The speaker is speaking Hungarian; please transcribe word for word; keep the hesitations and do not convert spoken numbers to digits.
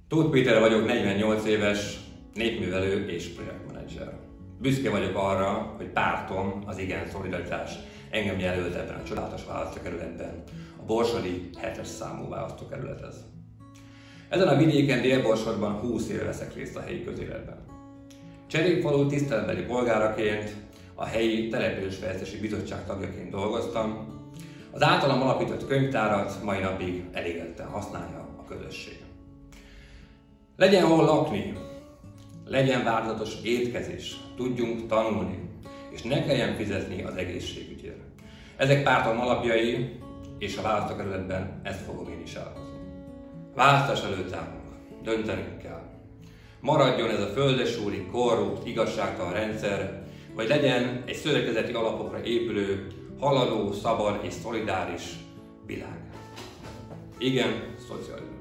Tóth Péter vagyok, negyvennyolc éves, népművelő és projektmenedzser. Büszke vagyok arra, hogy pártom, az Igen Szolidaritás engem jelölt ebben a csodálatos választókerületben, a borsodi hetes számú választókerülethez. Ezen a vidéken, Dél-Borsorban húsz éve veszek részt a helyi közéletben. Cserépfalu tiszteletbeli polgáraként, a helyi településfejlesztési bizottság tagjaként dolgoztam. Az általam alapított könyvtárat mai napig elégedetten használja a közösség. Legyen hol lakni, legyen változatos étkezés, tudjunk tanulni, és ne kelljen fizetni az egészségügyért. Ezek pártom alapjai, és a választókerületben ezt fogom én is elhozni. Választás előtt állunk, döntenünk kell. Maradjon ez a földesúri, korrupt, igazságtalan rendszer, vagy legyen egy szövetkezeti alapokra épülő, haladó, szabad és szolidáris világ. Igen, szocializmus.